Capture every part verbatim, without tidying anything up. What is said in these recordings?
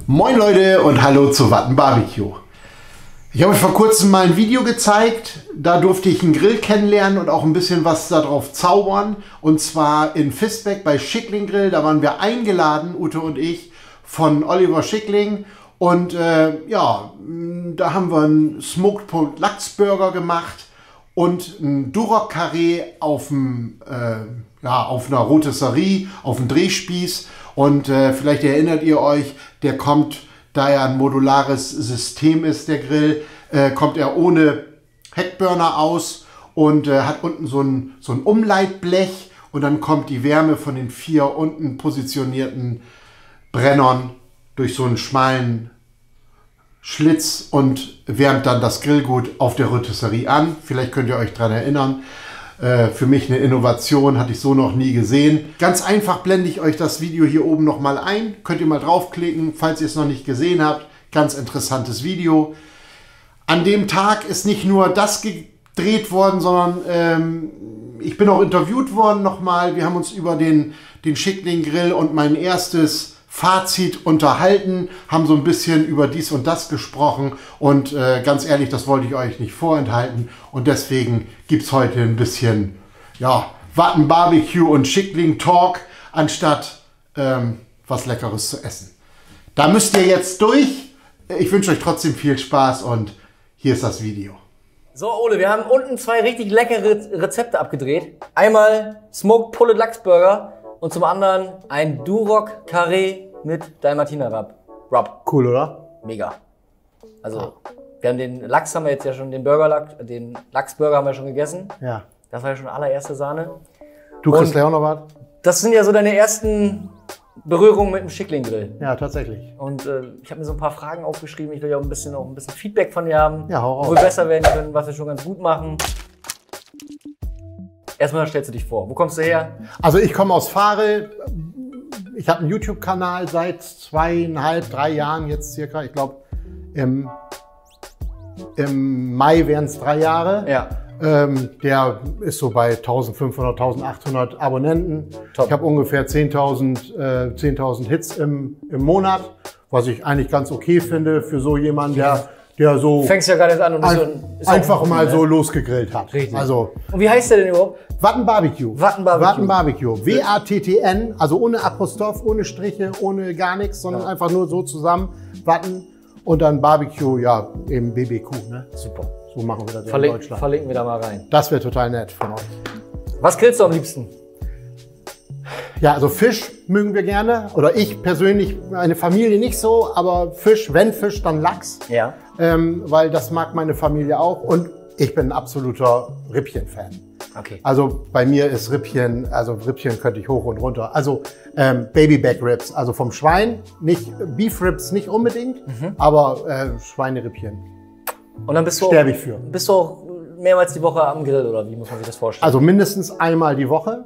Moin Leute und hallo zu Watten Barbecue. Ich habe euch vor kurzem mal ein Video gezeigt, da durfte ich einen Grill kennenlernen und auch ein bisschen was darauf zaubern. Und zwar in Visbeck bei Schickling Grill, da waren wir eingeladen, Ute und ich, von Oliver Schickling. Und äh, ja, da haben wir einen Smoked Pulled Lachsburger gemacht und ein Duroc Carré auf, dem, äh, ja, auf einer Rotisserie, auf dem Drehspieß. Und äh, vielleicht erinnert ihr euch, der kommt, da er ein modulares System ist, der Grill, äh, kommt er ohne Heckburner aus und äh, hat unten so ein, so ein Umleitblech und dann kommt die Wärme von den vier unten positionierten Brennern durch so einen schmalen Schlitz und wärmt dann das Grillgut auf der Rotisserie an. Vielleicht könnt ihr euch daran erinnern. Äh, für mich eine Innovation, hatte ich so noch nie gesehen. Ganz einfach blende ich euch das Video hier oben noch mal ein. Könnt ihr mal draufklicken, falls ihr es noch nicht gesehen habt. Ganz interessantes Video. An dem Tag ist nicht nur das gedreht worden, sondern ähm, ich bin auch interviewt worden nochmal. Wir haben uns über den, den Schickling Grill und mein erstes Fazit unterhalten, haben so ein bisschen über dies und das gesprochen und äh, ganz ehrlich, das wollte ich euch nicht vorenthalten und deswegen gibt es heute ein bisschen ja, Watten Barbecue und Schickling Talk, anstatt ähm, was Leckeres zu essen. Da müsst ihr jetzt durch. Ich wünsche euch trotzdem viel Spaß und hier ist das Video. So Ole, wir haben unten zwei richtig leckere Rezepte abgedreht. Einmal Smoked Pulled Lachsburger und zum anderen ein Duroc Carré mit Dalmatiner Rub. Rub. Cool, oder? Mega. Also, wir haben den Lachs haben wir jetzt ja schon, den Burger, den Lachsburger haben wir schon gegessen. Ja. Das war ja schon allererste Sahne. Du kriegst ja auch noch was? Das sind ja so deine ersten Berührungen mit dem Schickling Grill. Ja, tatsächlich. Und äh, ich habe mir so ein paar Fragen aufgeschrieben. Ich will ja auch ein bisschen, auch ein bisschen Feedback von dir haben. Ja, hau raus. Wo wir besser werden können, was wir schon ganz gut machen. Erstmal stellst du dich vor. Wo kommst du her? Also ich komme aus Varel. Ich habe einen YouTube-Kanal seit zweieinhalb, drei Jahren jetzt circa. Ich glaube, im, im Mai wären es drei Jahre. Ja. Ähm, der ist so bei eintausendfünfhundert, eintausendachthundert Abonnenten. Top. Ich habe ungefähr zehntausend äh, zehntausend Hits im, im Monat, was ich eigentlich ganz okay finde für so jemanden, der, der so Fängst ja gerade an und ein, so ist einfach auch mal ne? so losgegrillt hat. Richtig. Also, und wie heißt der denn überhaupt? Watten Barbecue. Watten Barbecue. Watten Barbecue. W A T T N, also ohne Apostroph, ohne Striche, ohne gar nichts, sondern Ja. einfach nur so zusammen. Watten und dann Barbecue, ja, eben B B Q. Ne? Super. So machen wir das Verlink, in Deutschland. Verlinken wir da mal rein. Das wäre total nett von euch. Was grillst du am liebsten? Ja, also Fisch mögen wir gerne. Oder ich persönlich, meine Familie nicht so, aber Fisch, wenn Fisch, dann Lachs. Ja. Ähm, weil das mag meine Familie auch. Und ich bin ein absoluter Rippchen-Fan. Okay. Also bei mir ist Rippchen, also Rippchen könnte ich hoch und runter. Also ähm, Baby Back Ribs, also vom Schwein, nicht Beef Ribs nicht unbedingt, mhm. aber äh, Schweinerippchen. Und dann bist du, Sterbe auch, ich für. bist du auch mehrmals die Woche am Grill oder wie muss man sich das vorstellen? Also mindestens einmal die Woche,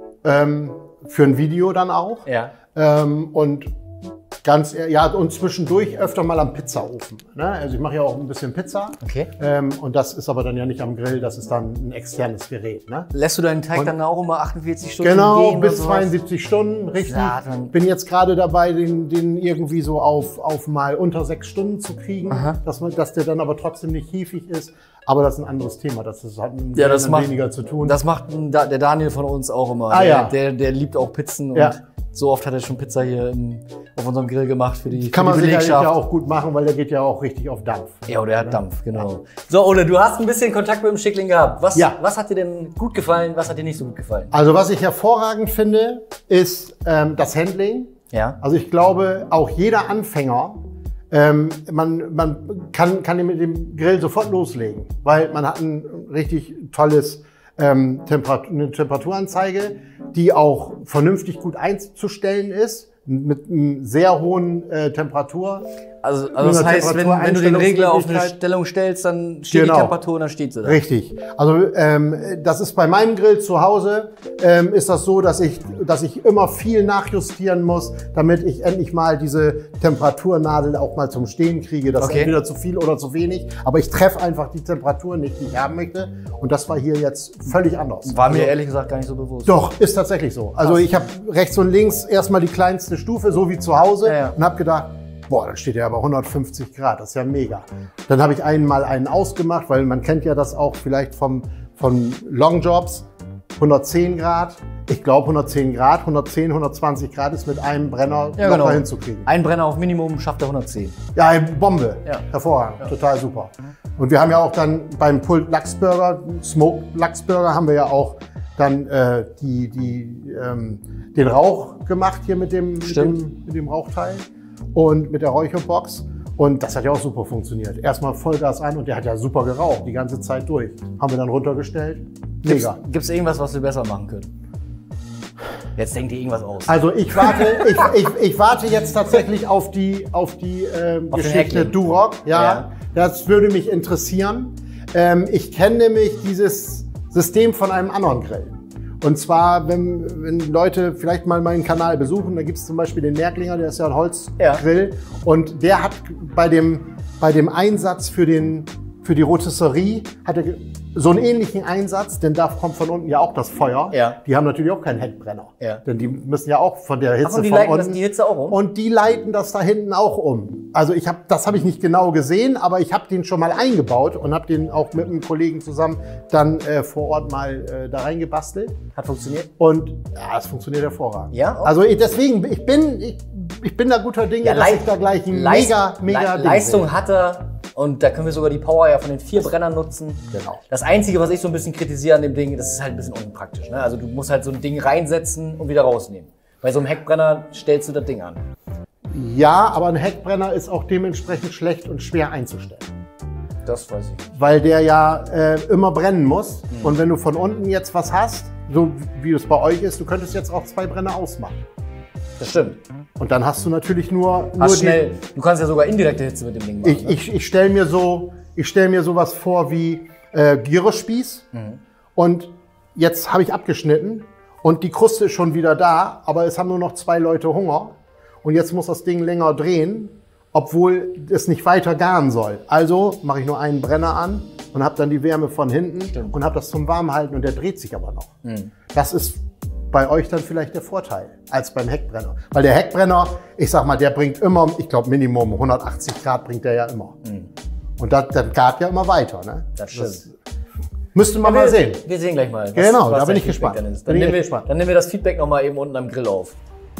ähm, für ein Video dann auch. Ja. Ähm, und ganz, ja, und zwischendurch öfter mal am Pizzaofen. Ne? Also ich mache ja auch ein bisschen Pizza. Okay. Ähm, und das ist aber dann ja nicht am Grill, das ist dann ein externes Gerät. Ne? Lässt du deinen Teig und dann auch immer achtundvierzig Stunden genau, gehen? bis oder zweiundsiebzig Stunden, richtig. Ja, dann Bin jetzt gerade dabei, den, den irgendwie so auf, auf mal unter sechs Stunden zu kriegen, dass, man, dass der dann aber trotzdem nicht hiefig ist. Aber das ist ein anderes Thema, das ist, hat mit ja, das macht, weniger zu tun. Das macht der Daniel von uns auch immer. Ah, der, ja. der, der liebt auch Pizzen Ja. und so oft hat er schon Pizza hier im, auf unserem Grill gemacht für die, Kann für man die sicherlich Belegschaft. ja auch gut machen, weil der geht ja auch richtig auf Dampf. Ja, oder er hat Dampf, genau. So, oder du hast ein bisschen Kontakt mit dem Schickling gehabt. Was, Ja. was hat dir denn gut gefallen, was hat dir nicht so gut gefallen? Also was ich hervorragend finde, ist ähm, das Handling. Ja. Also ich glaube, auch jeder Anfänger, ähm, man, man kann, kann mit dem Grill sofort loslegen, weil man hat ein richtig tolles ähm, Temperatur, eine Temperaturanzeige, die auch vernünftig gut einzustellen ist, mit einer sehr hohen äh, Temperatur. Also, also das heißt, wenn, wenn du den Regler auf eine Stellung stellst, dann steht Genau. die Temperatur und dann steht sie da. Richtig. Also ähm, das ist bei meinem Grill zu Hause, ähm, ist das so, dass ich, dass ich immer viel nachjustieren muss, damit ich endlich mal diese Temperaturnadel auch mal zum Stehen kriege. Das Okay. ist entweder zu viel oder zu wenig. Aber ich treffe einfach die Temperatur nicht, die ich haben möchte. Und das war hier jetzt völlig anders. War mir Also, ehrlich gesagt gar nicht so bewusst. doch, ist tatsächlich so. Also ich habe rechts und links erstmal die kleinste Stufe, so wie zu Hause, Ja, ja. und habe gedacht, Boah, dann steht der aber hundertfünfzig Grad, das ist ja mega. Dann habe ich einmal einen ausgemacht, weil man kennt ja das auch vielleicht vom, von Longjobs, hundertzehn Grad. Ich glaube hundertzehn Grad, hundertzehn, hundertzwanzig Grad ist mit einem Brenner ja, locker genau. hinzukriegen. Ein Brenner auf Minimum schafft er hundertzehn. Ja, Bombe. Ja. Hervorragend. Ja. Total super. Und wir haben ja auch dann beim Pulled Lachsburger, Smoked Lachsburger, haben wir ja auch dann äh, die, die, ähm, den Rauch gemacht hier mit dem, mit dem, mit dem Rauchteil und mit der Räucherbox. Und das hat ja auch super funktioniert. Erstmal Vollgas an und der hat ja super geraucht, die ganze Zeit durch. Haben wir dann runtergestellt. Mega. Gibt es irgendwas, was wir besser machen können? Jetzt denkt ihr irgendwas aus. Also ich warte, ich, ich, ich warte jetzt tatsächlich auf die, auf die äh, auf Geschichte Duroc. Ja, ja, das würde mich interessieren. Ähm, ich kenne nämlich dieses System von einem anderen Grill. Und zwar, wenn, wenn Leute vielleicht mal meinen Kanal besuchen, da gibt es zum Beispiel den Märklinger, der ist ja ein Holzgrill. Ja. Und der hat bei dem, bei dem Einsatz für, den, für die Rotisserie hat er so einen ähnlichen Einsatz, denn da kommt von unten ja auch das Feuer. Ja. Die haben natürlich auch keinen Heckbrenner. Ja. Denn die müssen ja auch von der Hitze Ach, und die von leiten unten. Das, die Hitze auch um? Und die leiten das da hinten auch um. Also ich habe, das habe ich nicht genau gesehen, aber ich habe den schon mal eingebaut und habe den auch mit einem Kollegen zusammen dann äh, vor Ort mal äh, da reingebastelt. Hat funktioniert? Und ja, es funktioniert hervorragend. Ja? Okay. Also ich, deswegen, ich bin, ich, ich bin da guter Dinge, ja, dass ich da gleich ein Leist mega, mega Le Ding Leistung bin. hat er. Und da können wir sogar die Power ja von den vier Brennern nutzen. Genau. Das Einzige, was ich so ein bisschen kritisiere an dem Ding, das ist halt ein bisschen unpraktisch. Ne? Also du musst halt so ein Ding reinsetzen und wieder rausnehmen. Bei so einem Heckbrenner stellst du das Ding an. Ja, aber ein Heckbrenner ist auch dementsprechend schlecht und schwer einzustellen. Das weiß ich. Weil der ja äh, immer brennen muss. Mhm. Und wenn du von unten jetzt was hast, so wie es bei euch ist, du könntest jetzt auch zwei Brenner ausmachen. Das stimmt. Und dann hast du natürlich nur, nur Hast schnell, du kannst ja sogar indirekte Hitze mit dem Ding machen. Ich, ne? ich, ich stelle mir so, ich stelle mir sowas vor wie äh, Gyrospieß. Mhm. Und jetzt habe ich abgeschnitten und die Kruste ist schon wieder da, aber es haben nur noch zwei Leute Hunger. Und jetzt muss das Ding länger drehen, obwohl es nicht weiter garen soll. Also mache ich nur einen Brenner an und habe dann die Wärme von hinten. Stimmt. Und habe das zum Warmhalten und der dreht sich aber noch. Mhm. Das ist bei euch dann vielleicht der Vorteil als beim Heckbrenner. Weil der Heckbrenner, ich sag mal, der bringt immer, ich glaube Minimum hundertachtzig Grad bringt der ja immer. Mhm. Und das, das gart ja immer weiter. Ne? Das stimmt. Das müsste man ja, mal wir, sehen. Wir sehen gleich mal. Was, genau, was da bin ich Feedback gespannt. Dann, ist. Dann, dann, nehmen wir, gespannt. dann nehmen wir das Feedback noch mal eben unten am Grill auf.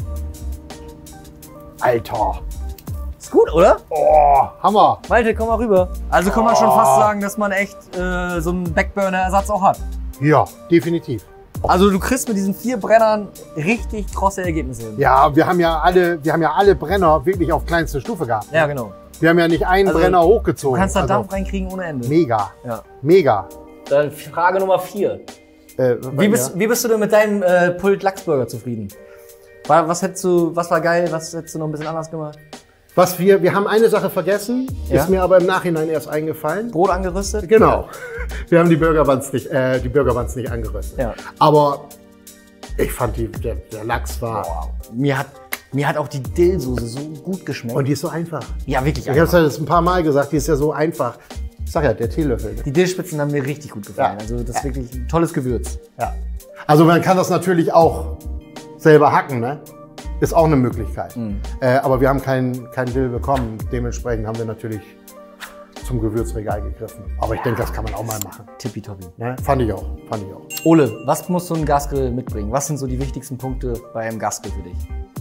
Alter. Ist gut, oder? Oh, Hammer. Malte, komm mal rüber. Also kann man oh. schon fast sagen, dass man echt äh, so einen Backburner-Ersatz auch hat. Ja, definitiv. Also du kriegst mit diesen vier Brennern richtig krosse Ergebnisse hin. Ja, wir haben ja alle, wir haben ja alle Brenner wirklich auf kleinste Stufe gehabt. Ja, genau. Wir haben ja nicht einen also, Brenner hochgezogen. Du kannst da also, Dampf reinkriegen ohne Ende. Mega. Ja. Mega. Dann Frage Nummer vier. Äh, wie, bist, wie bist du denn mit deinem äh, Pulled Lachsburger zufrieden? War, was, hättest du, was war geil, was hättest du noch ein bisschen anders gemacht? Was wir, wir haben eine Sache vergessen, ja? ist mir aber im Nachhinein erst eingefallen. Brot angerüstet? Genau. Wir haben die Burgerbuns nicht, äh, die Burgerbuns nicht angerüstet. Ja. Aber ich fand, die, der, der Lachs war... Wow. Mir hat, mir hat auch die Dillsoße so gut geschmeckt. Und die ist so einfach. Ja, wirklich einfach. Ich habe es ja das ein paar Mal gesagt, die ist ja so einfach. Ich sag ja, der Teelöffel. Die Dillspitzen haben mir richtig gut gefallen. Ja. Also das ist ja. wirklich ein tolles Gewürz. Ja. Also man kann das natürlich auch selber hacken, ne? Ist auch eine Möglichkeit. Mhm. Äh, aber wir haben keinen kein Dill bekommen. Dementsprechend haben wir natürlich zum Gewürzregal gegriffen. Aber ich denke, das kann man auch mal machen. Tippitoppi. Ne? Fand ich auch. Fand ich auch. Ole, was muss so ein Gasgrill mitbringen? Was sind so die wichtigsten Punkte bei einem Gasgrill für dich?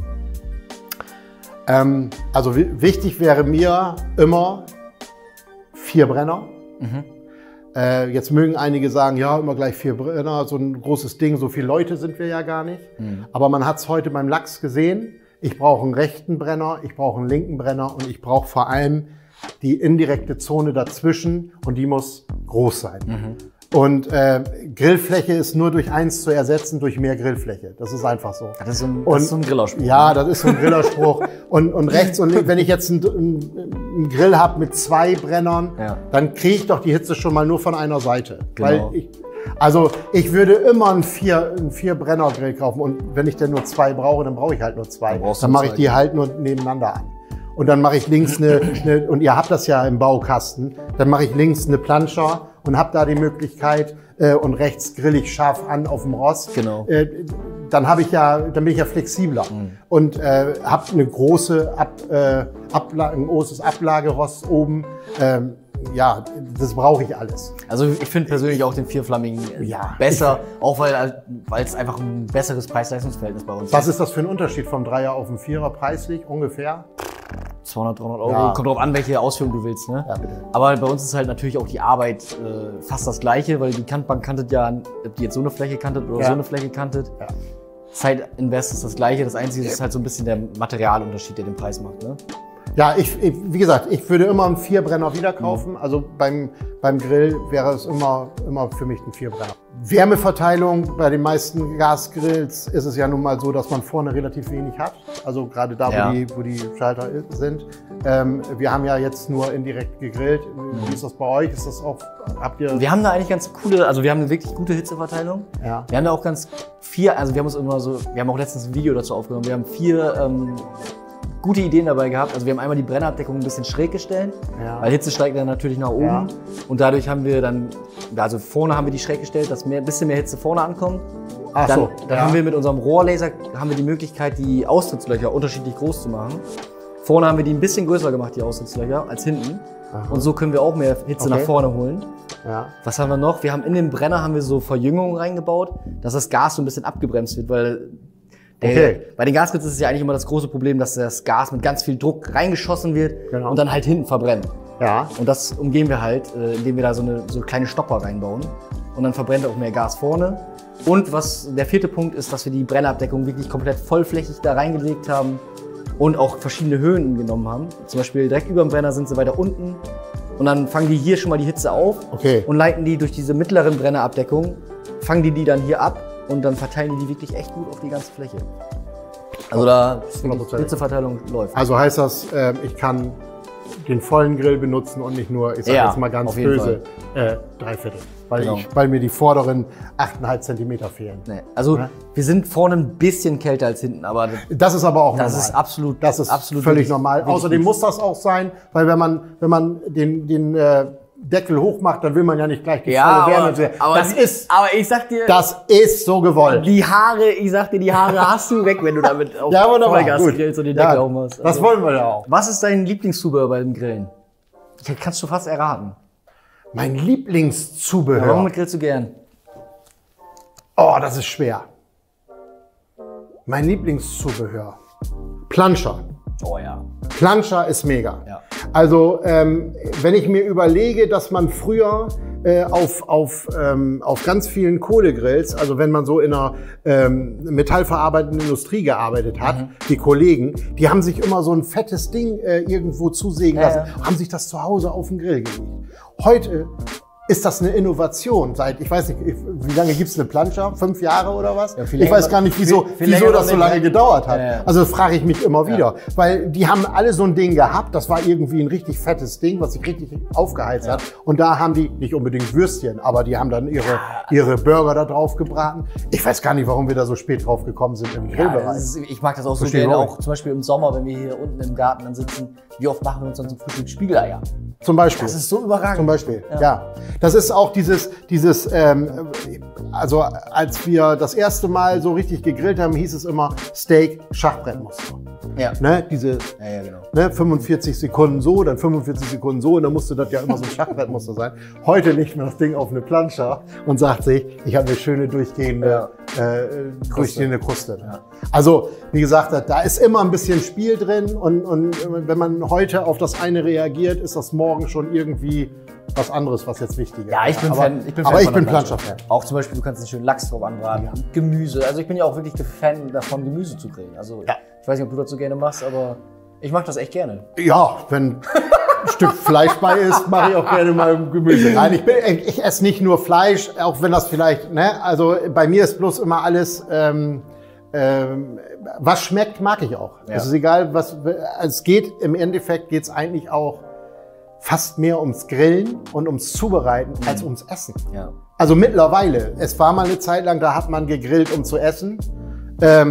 Ähm, also wichtig wäre mir immer vier Brenner. Mhm. Äh, jetzt mögen einige sagen, ja, immer gleich vier Brenner, so ein großes Ding, so viele Leute sind wir ja gar nicht. Mhm. Aber man hat es heute beim Lachs gesehen. Ich brauche einen rechten Brenner, ich brauche einen linken Brenner und ich brauche vor allem die indirekte Zone dazwischen und die muss groß sein. Mhm. Und äh, Grillfläche ist nur durch eins zu ersetzen, durch mehr Grillfläche. Das ist einfach so. Das ist so ein, und, das ist so ein Grillerspruch. Ja, das ist so ein Grillerspruch. und, und rechts und links, wenn ich jetzt einen, einen Grill habe mit zwei Brennern, ja. dann kriege ich doch die Hitze schon mal nur von einer Seite. Genau. Weil ich, also ich würde immer einen vier, einen vier Brenner Grill kaufen und wenn ich denn nur zwei brauche, dann brauche ich halt nur zwei. Dann, dann mache ich die halt nur nebeneinander an. Und dann mache ich links eine, eine, und ihr habt das ja im Baukasten, dann mache ich links eine Planscher und habe da die Möglichkeit äh, und rechts grill ich scharf an auf dem Rost. Genau. Äh, dann habe ich ja, dann bin ich ja flexibler mhm. und äh, habe eine große Ab, äh, Abla ein großes Ablagerost oben. Ähm, ja, das brauche ich alles. Also ich finde persönlich auch den vierflammigen ja, besser, auch weil weil es einfach ein besseres Preis-Leistungs-Verhältnis bei uns ist. Was ist das für ein Unterschied vom Dreier auf den Vierer preislich ungefähr? zweihundert, dreihundert Euro. Ja. Kommt drauf an, welche Ausführung du willst. Ne? Ja, bitte. Aber bei uns ist halt natürlich auch die Arbeit äh, fast das Gleiche, weil die Kantbank kantet ja, ob die jetzt so eine Fläche kantet oder ja. so eine Fläche kantet. Ja. Zeitinvest ist das Gleiche. Das Einzige ist halt so ein bisschen der Materialunterschied, der den Preis macht. Ne? Ja, ich, ich, wie gesagt, ich würde immer einen Vierbrenner wieder kaufen. Mhm. Also beim, beim Grill wäre es immer, immer für mich ein Vierbrenner. Wärmeverteilung bei den meisten Gasgrills ist es ja nun mal so, dass man vorne relativ wenig hat. Also gerade da, ja. wo, die, wo die Schalter sind. Ähm, wir haben ja jetzt nur indirekt gegrillt. Mhm. Wie ist das bei euch? Ist das auch, habt ihr? Wir haben da eigentlich ganz coole, also wir haben eine wirklich gute Hitzeverteilung. Ja. Wir haben da auch ganz vier, also wir haben uns immer so, wir haben auch letztens ein Video dazu aufgenommen. Wir haben vier ähm, gute Ideen dabei gehabt. Also wir haben einmal die Brennabdeckung ein bisschen schräg gestellt, ja. weil Hitze steigt dann natürlich nach oben. Ja. Und dadurch haben wir dann, also vorne haben wir die schräg gestellt, dass ein bisschen mehr Hitze vorne ankommt. Ach dann so, dann ja. haben wir mit unserem Rohrlaser haben wir die Möglichkeit, die Austrittslöcher unterschiedlich groß zu machen. Vorne haben wir die ein bisschen größer gemacht, die Austrittslöcher, als hinten. Aha. Und so können wir auch mehr Hitze okay. nach vorne holen. Ja. Was haben wir noch? Wir haben in den Brenner haben wir so Verjüngungen reingebaut, dass das Gas so ein bisschen abgebremst wird, weil Der, okay. bei den Gasgrills ist es ja eigentlich immer das große Problem, dass das Gas mit ganz viel Druck reingeschossen wird genau. und dann halt hinten verbrennt. Ja. Und das umgehen wir halt, äh, indem wir da so eine so kleine Stopper reinbauen. Und dann verbrennt auch mehr Gas vorne. Und was der vierte Punkt ist, dass wir die Brennabdeckung wirklich komplett vollflächig da reingelegt haben und auch verschiedene Höhen genommen haben. Zum Beispiel direkt über dem Brenner sind sie weiter unten. Und dann fangen die hier schon mal die Hitze auf okay. und leiten die durch diese mittleren Brennerabdeckung, fangen die die dann hier ab. Und dann verteilen die die wirklich echt gut auf die ganze Fläche. Also da die Hitzeverteilung läuft. Also heißt das, äh, ich kann den vollen Grill benutzen und nicht nur, ich sag ja, jetzt mal ganz böse, äh, drei Viertel. Weil, genau. ich, weil mir die vorderen acht Komma fünf Zentimeter fehlen. Nee. Also ja? wir sind vorne ein bisschen kälter als hinten, aber das ist aber auch das normal. Ist absolut, das ist absolut völlig wirklich, normal. wirklich Außerdem gut. muss das auch sein, weil wenn man, wenn man den, den äh, Deckel hochmacht, dann will man ja nicht gleich die ja, volle Wärme. Aber, aber, das ist, aber ich sag dir, das ist so gewollt. Die Haare, ich sag dir, die Haare hast du weg, wenn du damit auf ja, Vollgas grillst und den Deckel ja, aufmachst. Also, das wollen wir ja auch. Was ist dein Lieblingszubehör beim Grillen? Das kannst du fast erraten. Mein Lieblingszubehör? Ja, womit grillst du gern? Oh, das ist schwer. Mein Lieblingszubehör? Planscher. Oh ja. Planscher ist mega. Ja. Also ähm, wenn ich mir überlege, dass man früher äh, auf, auf, ähm, auf ganz vielen Kohlegrills, also wenn man so in einer ähm, metallverarbeitenden Industrie gearbeitet hat, mhm. die Kollegen, die haben sich immer so ein fettes Ding äh, irgendwo zusägen lassen, ja, ja. haben sich das zu Hause auf den Grill gelegt. Heute ist das eine Innovation seit, ich weiß nicht, wie lange gibt es eine Planscher? Fünf Jahre oder was? Ja, ich weiß gar nicht, wieso, viel, viel wieso das so lange gedauert hat. Ja, ja. Also das frage ich mich immer wieder. Ja. Weil die haben alle so ein Ding gehabt, das war irgendwie ein richtig fettes Ding, was sich richtig aufgeheizt ja. hat. Und da haben die, nicht unbedingt Würstchen, aber die haben dann ihre, ja. ihre Burger da drauf gebraten. Ich weiß gar nicht, warum wir da so spät drauf gekommen sind im Grillbereich. Ja, ist, ich mag das auch so gerne, auch zum Beispiel im Sommer, wenn wir hier unten im Garten dann sitzen, wie oft machen wir uns dann zum Frühstück Spiegeleier? Zum Beispiel. Das ist so überragend. Zum Beispiel, ja. ja. Das ist auch dieses, dieses, ähm, also als wir das erste Mal so richtig gegrillt haben, hieß es immer Steak Schachbrettmuster. Ja. Ne, diese ja, ja, genau. ne, fünfundvierzig Sekunden so, dann fünfundvierzig Sekunden so und dann musste das ja immer so ein Schachbrettmuster sein. Heute legt man das Ding auf eine Planscher und sagt sich, ich habe eine schöne durchgehende, ja. äh, durchgehende Kruste. Ja. Also, wie gesagt, da ist immer ein bisschen Spiel drin und, und wenn man heute auf das eine reagiert, ist das morgen schon irgendwie was anderes, was jetzt wichtig ist. Ja, ich bin aber, Fan. Ich bin aber Fan ich bin Planscher-Fan. Auch zum Beispiel, du kannst einen schönen Lachs drauf anbraten, ja. Gemüse. Also ich bin ja auch wirklich Fan davon, Gemüse zu grillen. Also ja. ich weiß nicht, ob du das so gerne machst, aber ich mache das echt gerne. Ja, wenn ein Stück Fleisch bei ist, mache ich auch gerne mal Gemüse. Nein, ich, bin, ich esse nicht nur Fleisch, auch wenn das vielleicht, ne, also bei mir ist bloß immer alles, ähm, ähm, was schmeckt, mag ich auch. Ja. Es ist egal, was, es geht, im Endeffekt geht es eigentlich auch fast mehr ums Grillen und ums Zubereiten mhm. als ums Essen. Ja. Also mittlerweile, es war mal eine Zeit lang, da hat man gegrillt, um zu essen. Ähm,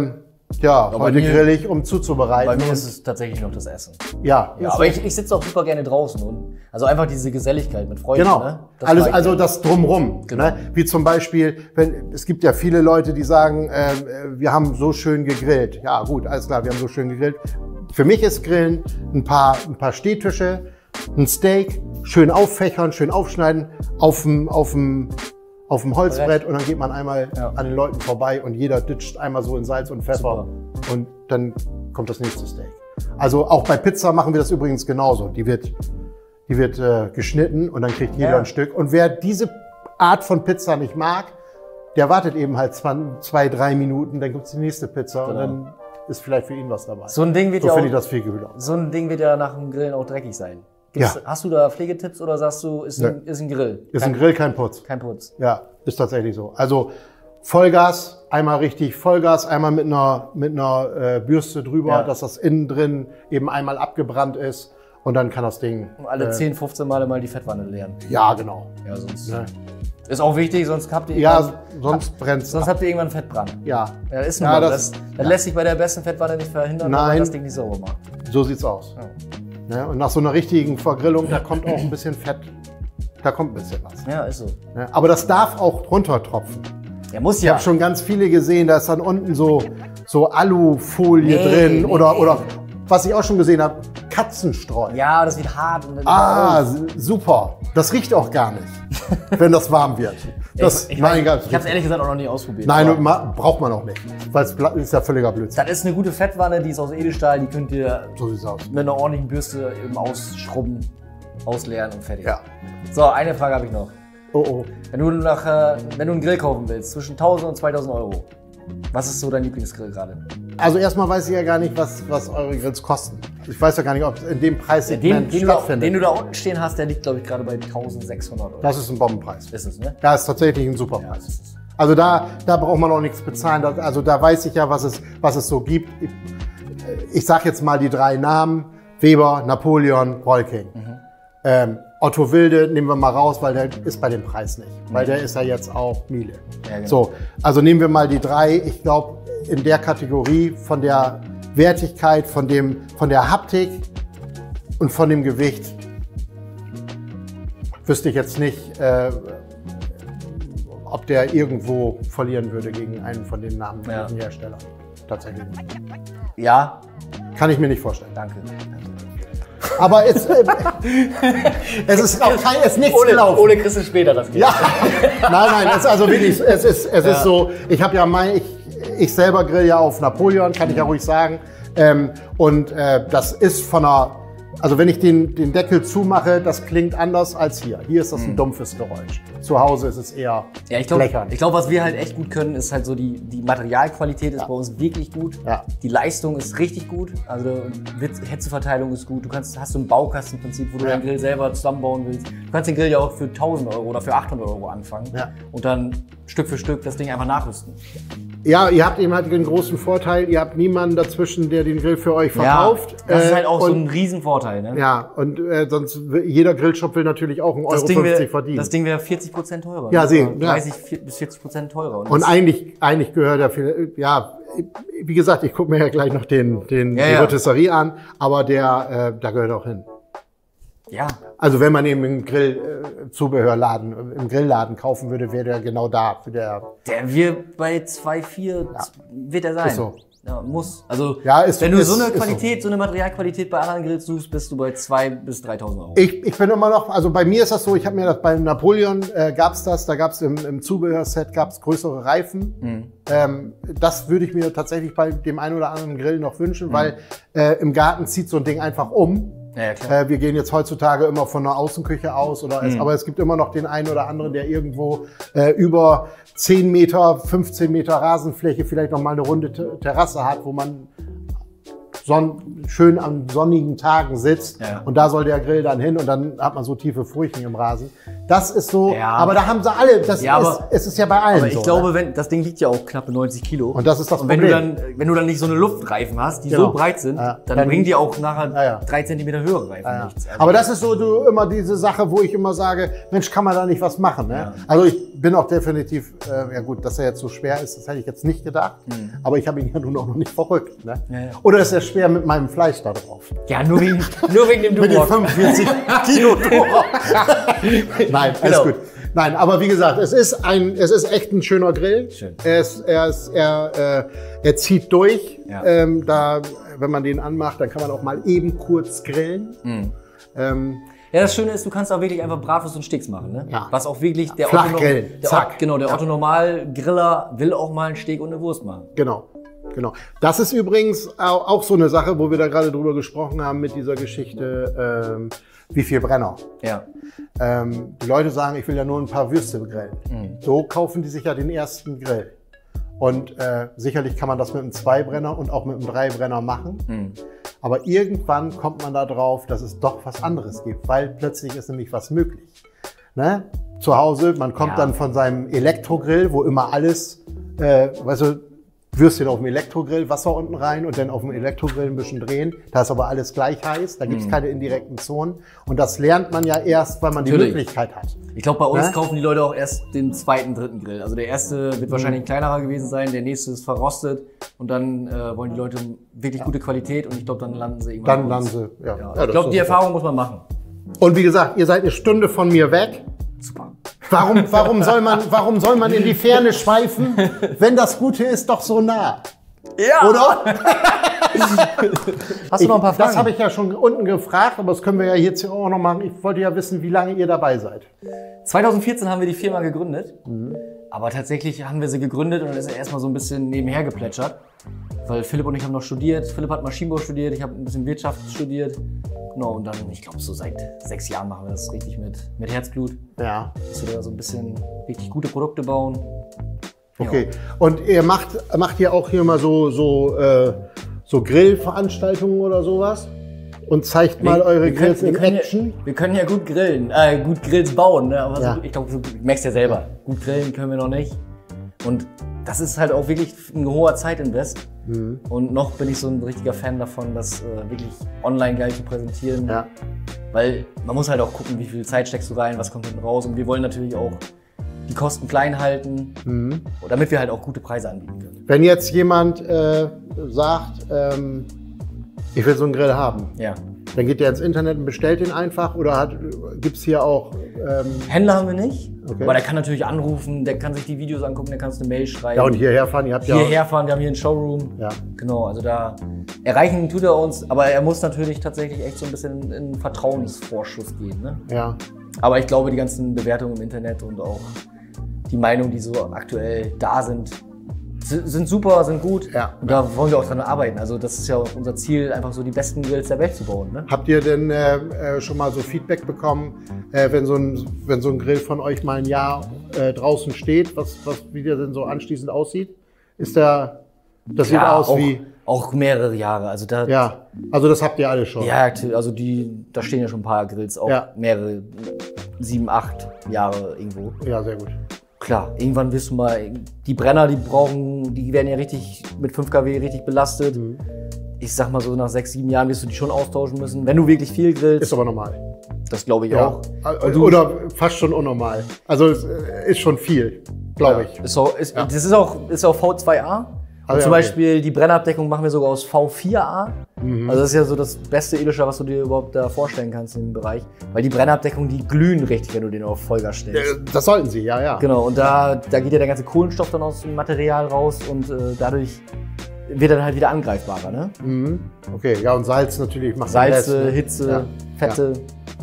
Ja, Aber heute mir- grill ich, um zuzubereiten. Bei mir ist es tatsächlich noch das Essen. Ja, Ja, ist aber so. ich, ich sitze auch super gerne draußen. Und, also einfach diese Geselligkeit mit Freunden. Genau, Ne? alles, mag ich also gerne. das Drumrum. Genau. Ne? Wie zum Beispiel, wenn, es gibt ja viele Leute, die sagen, äh, wir haben so schön gegrillt. Ja gut, alles klar, wir haben so schön gegrillt. Für mich ist Grillen ein paar, ein paar Stehtische, ein Steak, schön auffächern, schön aufschneiden, auf dem, auf dem, auf dem Holzbrett und dann geht man einmal Ja. an den Leuten vorbei und jeder ditcht einmal so in Salz und Pfeffer und dann kommt das nächste Steak. Also auch bei Pizza machen wir das übrigens genauso. Die wird, die wird äh, geschnitten und dann kriegt jeder Ja. ein Stück. Und wer diese Art von Pizza nicht mag, der wartet eben halt zwanzig, zwei, drei Minuten, dann gibt's die nächste Pizza und Genau. dann ist vielleicht für ihn was dabei. So ein Ding wird So ja finde ich auch, das viel cooler. so ein Ding wird ja nach dem Grillen auch dreckig sein. Gibt's, Ja. Hast du da Pflegetipps oder sagst du, ist ein, ist ein Grill? Ist kein, ein Grill kein Putz. kein Putz. Ja, ist tatsächlich so. Also Vollgas, einmal richtig Vollgas, einmal mit einer, mit einer äh, Bürste drüber, Ja. dass das innen drin eben einmal abgebrannt ist und dann kann das Ding... Und alle äh, zehn, fünfzehn Male mal die Fettwanne leeren. Ja, genau. Ja, sonst Ne? ist auch wichtig, sonst habt ihr Ja, irgendwann, sonst brennt's. sonst habt ihr irgendwann Fettbrand. Ja, Ja, ist Ja, nun mal. das- das, das lässt sich bei der besten Fettwanne nicht verhindern, wenn man Nein. das Ding nicht sauber macht. so sieht's aus. Ja. Ne? Und nach so einer richtigen Vergrillung, da kommt auch ein bisschen Fett. Da kommt ein bisschen was. Ja, ist so. Ne? Aber das darf auch runtertropfen. Ja, muss Ich ja. habe schon ganz viele gesehen, da ist dann unten so, so Alufolie Nee, drin nee, oder, nee. oder was ich auch schon gesehen habe, Katzenstreu. Ja, das wird hart. Und dann Ah, s- super. Das riecht auch gar nicht, wenn das warm wird. Das, ich, ich, mein weiß, Gott. ich habe es ehrlich gesagt auch noch nie ausprobiert. Nein, aber ma- braucht man auch nicht, weil es bla- ist ja völliger Blödsinn. das ist eine gute Fettwanne, die ist aus Edelstahl, die könnt ihr So sieht's aus. mit einer ordentlichen Bürste eben ausschrubben, ausleeren und fertig. Ja. So, eine Frage habe ich noch. Oh, oh. Wenn du, nach, äh, wenn du einen Grill kaufen willst, zwischen tausend und zweitausend Euro, was ist so dein Lieblingsgrill gerade? Also erstmal weiß ich ja gar nicht, was, was eure Grills kosten. Ich weiß ja gar nicht, ob es in dem Den, Preissegment den, du da, stattfindet. den du da unten stehen hast, der liegt, glaube ich, gerade bei tausendsechshundert Euro. Das ist ein Bombenpreis. Ist es, ne? Das ist tatsächlich ein super Ja, Preis. das ist Also da, da braucht man auch nichts bezahlen. Das- Also da weiß ich ja, was es, was es so gibt. Ich, ich sage jetzt mal die drei Namen. Weber, Napoleon, Rolking. Ähm, Otto Wilde nehmen wir mal raus, weil der ist bei dem Preis nicht. Weil der ist ja jetzt auch Miele. Ja, genau. So, also nehmen wir mal die drei. Ich glaube, in der Kategorie von der Wertigkeit, von, dem, von der Haptik und von dem Gewicht wüsste ich jetzt nicht, äh, ob der irgendwo verlieren würde gegen einen von den namhaften Ja. Herstellern. Tatsächlich nicht. Ja, Kann ich mir nicht vorstellen. danke. Aber es, äh, es ist auch kein, es ist nichts gelaufen. ohne kriegst du später das Geld. Ja, nein, nein, es ist also wirklich, es ist, es Ja. ist so, ich habe ja mein, ich, ich selber grill ja auf Napoleon, kann ich ja ruhig sagen. Ähm, und äh, das ist von einer, also wenn ich den, den Deckel zumache, das klingt anders als hier. Hier ist das ein dumpfes Geräusch. Zu Hause ist es eher Ja, ich glaube, blechern. ich glaub, was wir halt echt gut können, ist halt so die, die Materialqualität ist bei uns wirklich gut. Ja. Die Leistung ist richtig gut. Also Witz- Hitzeverteilung ist gut. Du kannst, hast so ein Baukastenprinzip, wo du Ja. deinen Grill selber zusammenbauen willst. Du kannst den Grill ja auch für tausend Euro oder für achthundert Euro anfangen Ja. und dann Stück für Stück das Ding einfach nachrüsten. Ja, ihr habt eben halt den großen Vorteil, ihr habt niemanden dazwischen, der den Grill für euch verkauft. Ja, das ist Äh, halt auch so und, ein Riesenvorteil. Ne? Ja, und äh, sonst, will- jeder Grillshop will natürlich auch einen Das Euro Ding fünfzig wäre verdienen. das Ding wär vierzig Prozent teurer. Ja, ne? sehen, Oder ja. dreißig bis vierzig Prozent teurer. Und das- eigentlich, eigentlich gehört er viel, ja, wie gesagt, ich gucke mir ja gleich noch den, den, Ja, die ja. Rotisserie an, aber der, äh, da gehört auch hin. ja, Also wenn man eben im Grill-Zubehörladen, im Grillladen kaufen würde, wäre der genau da. Für der, der wird bei zwei Komma vier wird er sein. Ist so. Ja, muss. Also, Ja, ist- wenn du ist- so eine ist Qualität, so. eine Materialqualität bei anderen Grills suchst, bist du bei zweitausend bis dreitausend Euro. ich, ich bin immer noch, also bei mir ist das so, ich habe mir das bei Napoleon äh, gab's das, da gab's im, im Zubehörset gab's größere Reifen. Mhm. Ähm, das würde ich mir tatsächlich bei dem einen oder anderen Grill noch wünschen, Mhm. weil äh, im Garten zieht so ein Ding einfach um. Ja, ja, klar. Äh, wir gehen jetzt heutzutage immer von einer Außenküche aus, oder es, Mhm. aber es gibt immer noch den einen oder anderen, der irgendwo äh, über zehn Meter, fünfzehn Meter Rasenfläche vielleicht noch mal eine runde Te- Terrasse hat, wo man son schön an sonnigen Tagen sitzt Ja. und da soll der Grill dann hin und dann hat man so tiefe Furchen im Rasen. Das ist so, Ja. aber da haben sie alle, das Ja, ist, aber- es ist ja bei allen Aber ich so. glaube, ne? wenn, das Ding wiegt ja auch knappe neunzig Kilo. Und das ist das Und wenn du Problem. dann, wenn du dann nicht so eine Luftreifen hast, die Genau. so breit sind, Ja. dann Dann- bringen die auch nachher Ja, ja. drei Zentimeter höhere Reifen Ja. nichts. Also Aber das ist so du, immer diese Sache, wo ich immer sage, Mensch, kann man da nicht was machen? Ne? Ja. Also ich bin auch definitiv, äh, ja gut, dass er jetzt so schwer ist, das hätte ich jetzt nicht gedacht. Aber ich habe ihn ja nun auch noch nicht verrückt. Ne? Ja, ja. Oder ist er schwer mit meinem Fleisch da drauf? Ja, nur wegen, nur wegen dem Mit den Durock. fünfundvierzig Kilo Durock. Nein, alles Genau. gut. Nein, aber wie gesagt, es ist ein, es ist echt ein schöner Grill. Schön. Er, ist, er, ist, er, äh, er zieht durch. Ja. Ähm, da, wenn man den anmacht, dann kann man auch mal eben kurz grillen. Mhm. Ähm, Ja, das Schöne ist, du kannst auch wirklich einfach Bratwurst und Steaks machen, ne? Ja. Was auch wirklich der Flach Otto, grillen. der, Zack. Otto, genau, der Ja. Otto Normal-Griller will auch mal einen Steak und eine Wurst machen. Genau, genau. Das ist übrigens au- auch so eine Sache, wo wir da gerade drüber gesprochen haben mit dieser Geschichte, ähm, wie viel Brenner. Ja. Ähm, die Leute sagen, ich will ja nur ein paar Würste grillen. Mhm. So kaufen die sich ja den ersten Grill. Und äh, sicherlich kann man das mit einem Zweibrenner und auch mit einem Dreibrenner machen. Mhm. Aber irgendwann kommt man da drauf, dass es doch was anderes gibt, weil plötzlich ist nämlich was möglich. Ne? Zu Hause, man kommt Ja. dann von seinem Elektrogrill, wo immer alles, äh, weißt du, Würstchen auf dem Elektrogrill, Wasser unten rein und dann auf dem Elektrogrill ein bisschen drehen. Da ist aber alles gleich heiß, da gibt es keine indirekten Zonen. Und das lernt man ja erst, weil man die Natürlich. Möglichkeit hat. Ich glaube, bei uns Ne? kaufen die Leute auch erst den zweiten, dritten Grill. Also der erste wird wahrscheinlich ein kleinerer gewesen sein, der nächste ist verrostet und dann äh, wollen die Leute wirklich gute Qualität und ich glaube, dann landen sie irgendwann Dann bei uns. landen sie, ja. Ja. Ja, ich das glaube, ist die super. Erfahrung muss man machen. Und wie gesagt, ihr seid eine Stunde von mir weg. Super. Warum, warum, soll man, warum soll man in die Ferne schweifen, wenn das Gute ist doch so nah? Ja! Oder? Hast du noch ein paar Fragen? Das habe ich ja schon unten gefragt, aber das können wir ja jetzt hier auch noch machen. Ich wollte ja wissen, wie lange ihr dabei seid. zweitausendvierzehn haben wir die Firma gegründet, Mhm. aber tatsächlich haben wir sie gegründet und dann ist er erstmal so ein bisschen nebenher geplätschert, weil Philipp und ich haben noch studiert. Philipp hat Maschinenbau studiert, ich habe ein bisschen Wirtschaft studiert. Genau, und dann, ich glaube, so seit sechs Jahren machen wir das richtig mit, mit Herzblut, Ja, dass wir da so ein bisschen richtig gute Produkte bauen. okay. Und ihr macht, macht ihr auch hier mal so, so, äh, so Grillveranstaltungen oder sowas? Und zeigt mal eure wir Grills können, in wir können Action? Ja, wir können ja gut grillen, äh, gut Grills bauen, ne? aber Ja. so, ich glaube, du merkst ja selber, gut grillen können wir noch nicht. Und das ist halt auch wirklich ein hoher Zeitinvest. Mhm. Und noch bin ich so ein richtiger Fan davon, das äh, wirklich online geil zu präsentieren. Ja. Weil man muss halt auch gucken, wie viel Zeit steckst du rein, was kommt hinten raus. Und wir wollen natürlich auch die Kosten klein halten, Mhm. damit wir halt auch gute Preise anbieten können. Wenn jetzt jemand äh, sagt, ähm, ich will so einen Grill haben, Ja. dann geht der ins Internet und bestellt den einfach oder gibt es hier auch... Ähm, Händler haben wir nicht, Okay. aber der kann natürlich anrufen, der kann sich die Videos angucken, der kann uns eine Mail schreiben. ja, und hierher fahren, ihr habt ja... hierher fahren, wir haben hier einen Showroom. Ja. Genau, also da erreichen tut er uns, aber er muss natürlich tatsächlich echt so ein bisschen in einen Vertrauensvorschuss gehen. Ne? Ja. Aber ich glaube, die ganzen Bewertungen im Internet und auch die Meinungen, die so aktuell da sind, si- sind super, sind gut. Ja. Und da wollen wir auch dran arbeiten. Also das ist ja unser Ziel, einfach so die besten Grills der Welt zu bauen. Ne? Habt ihr denn äh, äh, schon mal so Feedback bekommen, äh, wenn, so ein, wenn so ein Grill von euch mal ein Jahr äh, draußen steht, was, was, wie der denn so anschließend aussieht? Ist der, das sieht aus auch, wie... auch mehrere Jahre. Also da, Ja, also das habt ihr alle schon. ja, also die, da stehen ja schon ein paar Grills, auch Ja. mehrere, sieben, acht Jahre irgendwo. Ja, sehr gut. Klar, irgendwann wirst du mal, die Brenner, die brauchen, die werden ja richtig mit fünf Kilowatt richtig belastet. Mhm. Ich sag mal so, nach sechs, sieben Jahren wirst du die schon austauschen müssen, wenn du wirklich viel grillst. Ist aber normal. Das glaube ich Ja. auch. Äh, Oder fast schon unnormal. Also es äh, ist schon viel, glaube ich. Ist auch, ist, Ja. Das ist auch, ist auch V zwei A. Und Also zum ja, okay. Beispiel die Brennabdeckung machen wir sogar aus V vier A. Mhm. Also das ist ja so das beste Elischer, was du dir überhaupt da vorstellen kannst im Bereich. Weil die Brennabdeckung, die glühen richtig, wenn du den auf Vollgas stellst. Äh, Das sollten sie, ja, ja. Genau, und da, da geht ja der ganze Kohlenstoff dann aus dem Material raus und äh, dadurch wird er halt wieder angreifbarer. Ne? Mhm. Okay, ja, und Salz natürlich macht den Salze, Rest, ne? Hitze, Ja. Fette.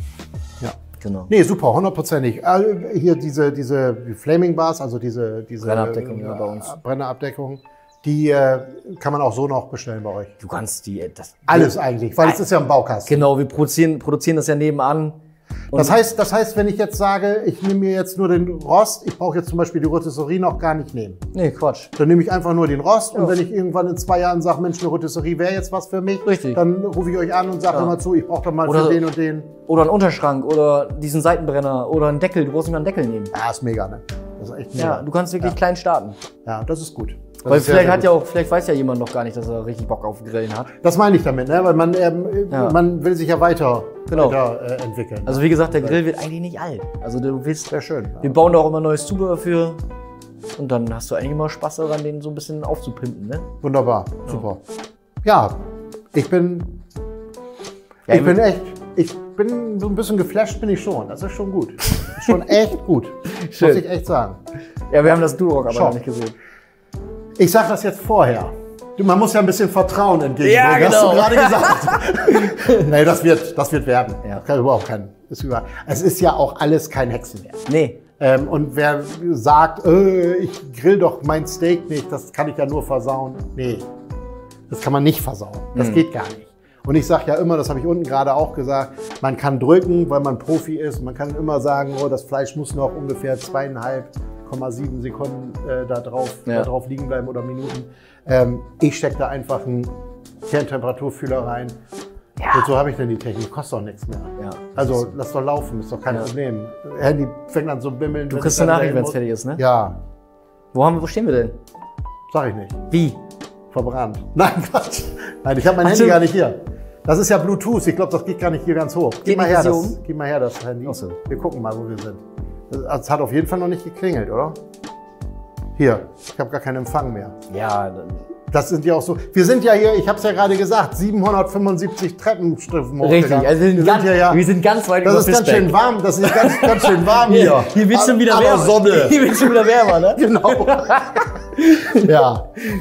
Ja. Genau. Nee, super, hundertprozentig. Äh, Hier diese, diese Flaming Bars, also diese, diese Brennerabdeckung, äh, ja, bei uns. Brennerabdeckung, die äh, kann man auch so noch bestellen bei euch. Du kannst die. Das, Alles eigentlich, weil es ist ja ein Baukasten. Genau, wir produzieren, produzieren das ja nebenan. Das heißt, das heißt, wenn ich jetzt sage, ich nehme mir jetzt nur den Rost, ich brauche jetzt zum Beispiel die Rotisserie noch gar nicht nehmen. Nee, Quatsch. Dann nehme ich einfach nur den Rost Ja. und wenn ich irgendwann in zwei Jahren sage, Mensch, eine Rotisserie wäre jetzt was für mich, Richtig. dann rufe ich euch an und sage Ja. immer zu, ich brauche doch mal Oder- für den und den. Oder einen Unterschrank oder diesen Seitenbrenner oder einen Deckel. Du brauchst nicht mal einen Deckel nehmen. Ja, ist mega, ne? Das ist echt mega. Ja, du kannst wirklich Ja. klein starten. Ja, das ist gut. Das Weil ist sehr, vielleicht sehr hat gut. ja auch, vielleicht weiß ja jemand noch gar nicht, dass er richtig Bock auf Grillen hat. Das meine ich damit, ne? Weil man, ähm, Ja. man will sich ja weiter, Genau. weiter äh, entwickeln. Also wie gesagt, der Grill wird eigentlich nicht alt. Also du willst, sehr schön. wir bauen da auch immer neues Zubehör für. Und dann hast du eigentlich immer Spaß daran, den so ein bisschen aufzupimpen, ne? Wunderbar, super. Ja, ich bin, Ja, ich bin echt, ich bin so ein bisschen geflasht, bin ich schon. Das ist schon gut. Ist schon echt gut. Schön. Muss ich echt sagen. Ja, wir haben das Durock aber Schau. noch nicht gesehen. Ich sag das jetzt vorher. Du, man muss ja ein bisschen Vertrauen entgegenbringen. Ja, genau. Hast du gerade gesagt. Nee, das wird, das wird werden. Ja. Das kann überhaupt kein, ist über, es ist ja auch alles kein Hexenwerk. Nee. Ähm, und wer sagt, äh, ich grill doch mein Steak nicht, das kann ich ja nur versauen. Nee, das kann man nicht versauen. Das Mhm. geht gar nicht. Und ich sage ja immer, das habe ich unten gerade auch gesagt, man kann drücken, weil man Profi ist. Man kann immer sagen, oh, das Fleisch muss noch ungefähr zweieinhalb Komma sieben Sekunden äh, da, drauf, Ja. da drauf liegen bleiben oder Minuten. Ähm, ich stecke da einfach einen Kerntemperaturfühler rein. Ja. Wozu habe ich denn die Technik? Kostet doch nichts mehr. Ja. Also lass doch laufen, ist doch kein Ja. Problem. Handy fängt an zu bimmeln. Du wenn kriegst ich eine dann Nachricht, wenn es muss. fertig ist, ne? Ja, Wo, haben, wir- wo stehen wir denn? sag ich nicht. Wie? Verbrannt. Nein, Quatsch. Nein, ich habe mein Ach, Handy stimmt. gar nicht hier. Das ist ja Bluetooth. Ich glaube, das geht gar nicht hier ganz hoch. Gib Geht mal, nicht her bis das, hier oben? gib mal her das Handy. Ach so. Wir gucken mal, wo wir sind. Es hat auf jeden Fall noch nicht geklingelt, oder? Hier, ich habe gar keinen Empfang mehr. Ja, dann- Das sind ja auch so. Wir sind ja hier, ich habe es ja gerade gesagt, siebenhundertfünfundsiebzig Treppenstufen richtig. hochgegangen. Also wir, sind wir ganz, sind hier ja. wir sind ganz weit Das über ist ganz Fischbeck. schön warm. Das ist ganz, ganz schön warm hier. Hier, hier wird schon wieder Aber wärmer. Sonne. Hier wird schon wieder wärmer, ne? Genau. Ja.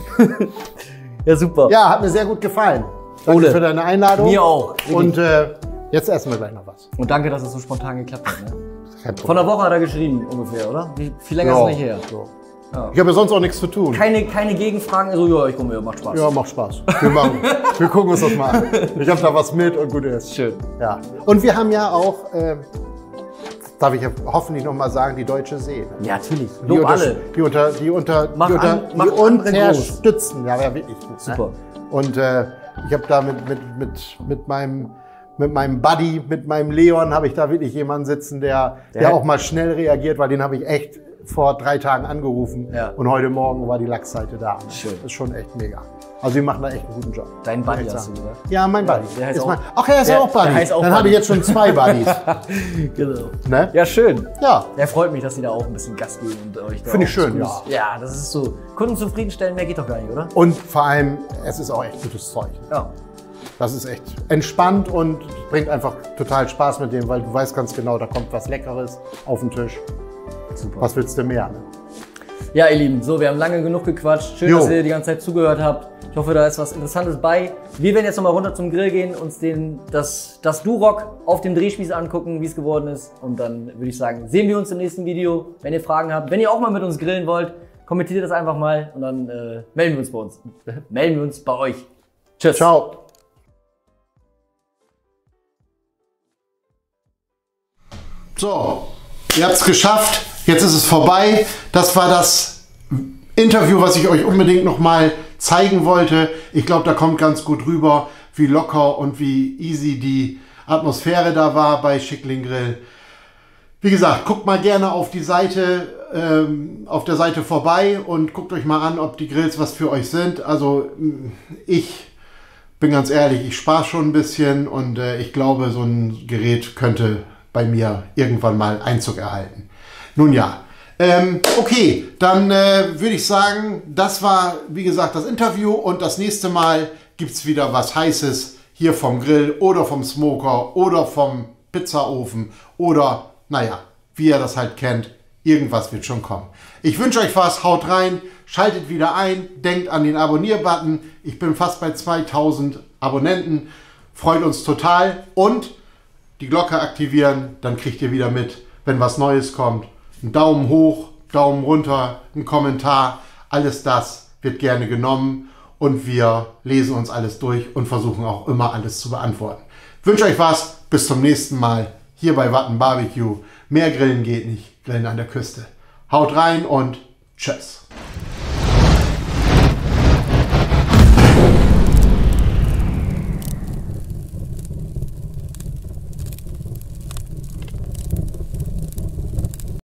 Ja, super. Ja, hat mir sehr gut gefallen. Danke Ole. für deine Einladung. Mir auch. Und äh, jetzt essen wir gleich noch was. Und danke, dass es so spontan geklappt hat. Ne? Kein Von einer Woche hat er geschrieben, ungefähr, oder? Wie viel länger Ja, ist es nicht her? so. Ja. Ich habe ja sonst auch nichts zu tun. Keine, keine Gegenfragen, also ja, ich komme, ja, macht Spaß. Ja, macht Spaß. Wir, machen, wir gucken uns das mal an. Ich habe da was mit und gut ist. Schön. Ja. Und wir haben ja auch, äh, darf ich ja hoffentlich noch mal sagen, die Deutsche See. Ne? Ja, natürlich. Die, Lob unter, alle. die unter, die unter, Mach die unter, an- mach die andere unterstützen. Ja, wäre wirklich gut. Super. Ne? Und äh, ich habe da mit, mit, mit, mit meinem mit meinem Buddy, mit meinem Leon, habe ich da wirklich jemanden sitzen, der, der, Der- auch mal schnell reagiert, weil den habe ich echt vor drei Tagen angerufen. Ja. Und heute Morgen war die Lachsseite da. Schön. Das ist schon echt mega. Also die machen da echt einen guten Job. Dein Buddy Muss ich hast du sagen. gesagt? Ja, mein Buddy. der heißt Ist auch- mein, ach, er ist der- auch Buddy. der heißt auch Dann habe Buddy. ich jetzt schon zwei Buddies. Genau. Ne? Ja, schön. Ja. Ja, freut mich, dass Sie da auch ein bisschen Gas geben und euch da Finde ich auch schön, Gutes- Ja, das ist so. Kunden zufriedenstellen, mehr geht doch gar nicht, oder? Und vor allem, es ist auch echt gutes Zeug. Ja. Das ist echt entspannt und bringt einfach total Spaß mit dem, weil du weißt ganz genau, da kommt was Leckeres auf den Tisch. Super. Was willst du mehr? Ne? Ja, ihr Lieben, so, wir haben lange genug gequatscht. Schön, Jo. dass ihr die ganze Zeit zugehört habt. Ich hoffe, da ist was Interessantes bei. Wir werden jetzt nochmal runter zum Grill gehen, uns den, das, das Durock auf dem Drehspieß angucken, wie es geworden ist. Und dann würde ich sagen, sehen wir uns im nächsten Video. Wenn ihr Fragen habt, wenn ihr auch mal mit uns grillen wollt, kommentiert das einfach mal und dann äh, melden wir uns bei uns. melden wir uns bei euch. Tschüss. Ciao. So, ihr habt es geschafft. Jetzt ist es vorbei. Das war das Interview, was ich euch unbedingt noch mal zeigen wollte. Ich glaube, da kommt ganz gut rüber, wie locker und wie easy die Atmosphäre da war bei Schickling Grill. Wie gesagt, guckt mal gerne auf die Seite, ähm, auf der Seite vorbei und guckt euch mal an, ob die Grills was für euch sind. Also ich bin ganz ehrlich, ich spare schon ein bisschen und äh, ich glaube, so ein Gerät könnte bei mir irgendwann mal Einzug erhalten. Nun ja, ähm, okay, dann äh, würde ich sagen, das war, wie gesagt, das Interview und das nächste Mal gibt es wieder was Heißes hier vom Grill oder vom Smoker oder vom Pizzaofen oder, naja, wie ihr das halt kennt, irgendwas wird schon kommen. Ich wünsche euch was, haut rein, schaltet wieder ein, denkt an den Abonnier-Button. Ich bin fast bei zweitausend Abonnenten, freut uns total und die Glocke aktivieren, dann kriegt ihr wieder mit, wenn was Neues kommt. Ein Daumen hoch, Daumen runter, ein Kommentar, alles das wird gerne genommen und wir lesen uns alles durch und versuchen auch immer alles zu beantworten. Ich wünsche euch was, bis zum nächsten Mal. hier bei Watten Barbecue. Mehr Grillen geht nicht, Grillen an der Küste. Haut rein und tschüss.